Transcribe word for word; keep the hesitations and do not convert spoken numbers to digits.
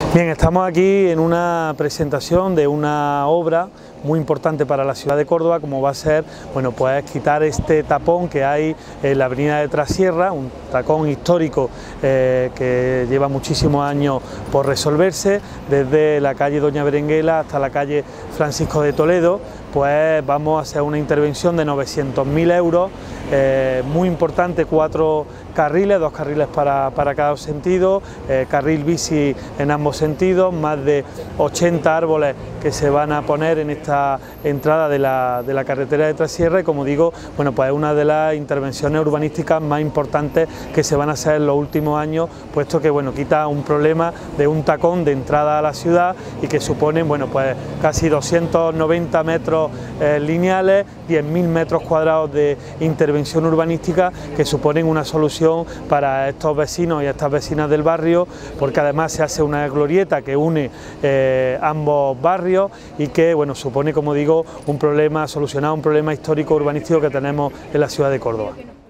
Bien, estamos aquí en una presentación de una obra muy importante para la ciudad de Córdoba, como va a ser, bueno, pues quitar este tapón que hay en la avenida de Trasierra, un tapón histórico eh, que lleva muchísimos años por resolverse, desde la calle Doña Berenguela hasta la calle Francisco de Toledo. Pues vamos a hacer una intervención de novecientos mil euros, eh, muy importante, cuatro carriles, dos carriles para, para cada sentido, eh, carril bici en ambos sentidos, más de ochenta árboles que se van a poner en esta entrada de la, de la carretera de Trasierra y, como digo, bueno, pues es una de las intervenciones urbanísticas más importantes que se van a hacer en los últimos años, puesto que, bueno, quita un problema de un tacón de entrada a la ciudad y que suponen, bueno, pues casi doscientos noventa metros Eh, lineales, diez mil metros cuadrados de intervención urbanística que suponen una solución para estos vecinos y estas vecinas del barrio, porque además se hace una glorieta que une eh, ambos barrios y que, bueno, supone, como digo, un problema, solucionar un problema histórico urbanístico que tenemos en la ciudad de Córdoba.